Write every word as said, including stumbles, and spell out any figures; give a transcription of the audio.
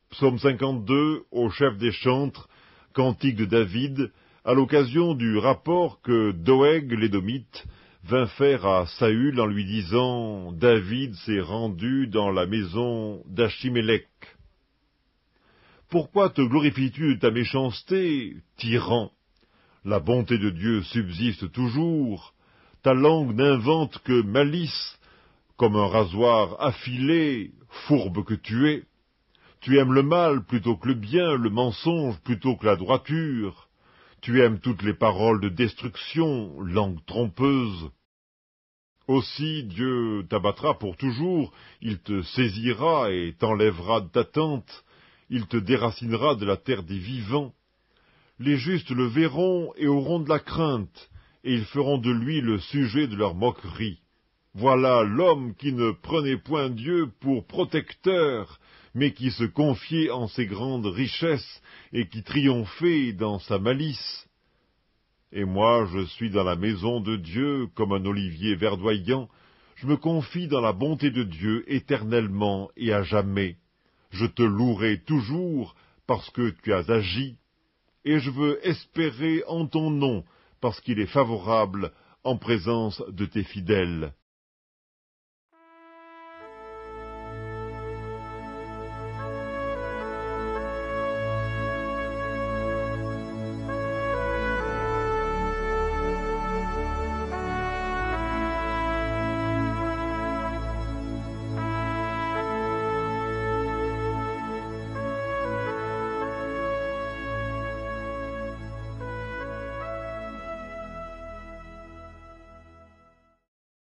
Psaume cinquante-deux, au chef des chantres, cantique de David, à l'occasion du rapport que Doeg l'Édomite vint faire à Saül en lui disant « David s'est rendu dans la maison d'Achimélec. » Pourquoi te glorifies-tu de ta méchanceté, tyran? La bonté de Dieu subsiste toujours. Ta langue n'invente que malice, comme un rasoir affilé, fourbe que tu es. Tu aimes le mal plutôt que le bien, le mensonge plutôt que la droiture. Tu aimes toutes les paroles de destruction, langue trompeuse. Aussi Dieu t'abattra pour toujours, il te saisira et t'enlèvera de ta tente, il te déracinera de la terre des vivants. Les justes le verront et auront de la crainte, et ils feront de lui le sujet de leur moquerie. Voilà l'homme qui ne prenait point Dieu pour protecteur, mais qui se confiait en ses grandes richesses et qui triomphait dans sa malice. Et moi, je suis dans la maison de Dieu comme un olivier verdoyant, je me confie dans la bonté de Dieu éternellement et à jamais. Je te louerai toujours parce que tu as agi, et je veux espérer en ton nom parce qu'il est favorable en présence de tes fidèles.